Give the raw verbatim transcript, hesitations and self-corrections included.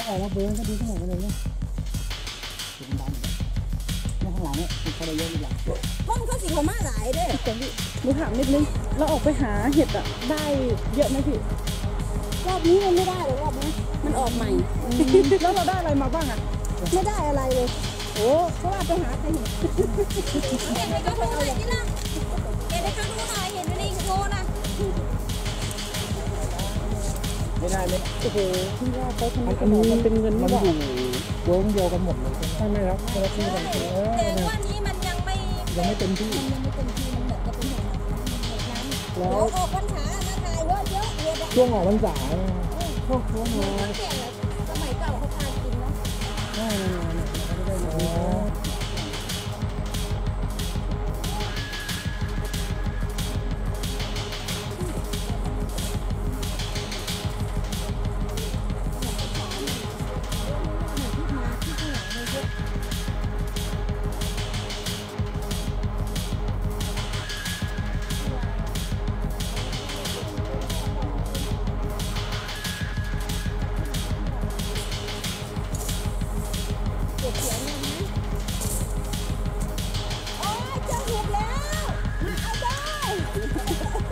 ออกมาเบิร์นก็ดีทั้งหมดเลยเนี่ยถึงดังในข้างหลังเนี่ยมันเขาได้เยอะอีกอย่างห้องก็สีเขามาหลายเด้อพี่หนูถามนิดนึงเราออกไปหาเห็ดอะได้เยอะไหมพี่รอบนี้มันไม่ได้เลยรอบนี้มันออกใหม่แล้วเราได้อะไรมาบ้างอะไม่ได้อะไรเลยโอ้เพราะว่าไปหาใครเห็นเห็นไปก็ดูหน่อยที่ล่ะเห็นไปก็ดูหน่อยเห็นนี่โง่นะไม่ได้เลยโอ้โหที่ว่าเขาทำให้ขนมมันเป็นเงินมันนี่หว่าอยู่เวิร์กเดียวกันหมดเลยใช่ไหมครับคนละที่กันแต่ว่านี้มันยังไม่ยังไม่เต็มที่มันยังไม่เต็มที่มันแบบจะเป็นเห็ดน้ำแล้วออกพรรษามาถ่ายเยอะเยอะเยอะช่วงออกพรรษาพวกพวกเราสมัยเก่าเขาทานกินเนาะได้ได้ได้โอ้ยเจอเห็ดแล้วมาเอาได้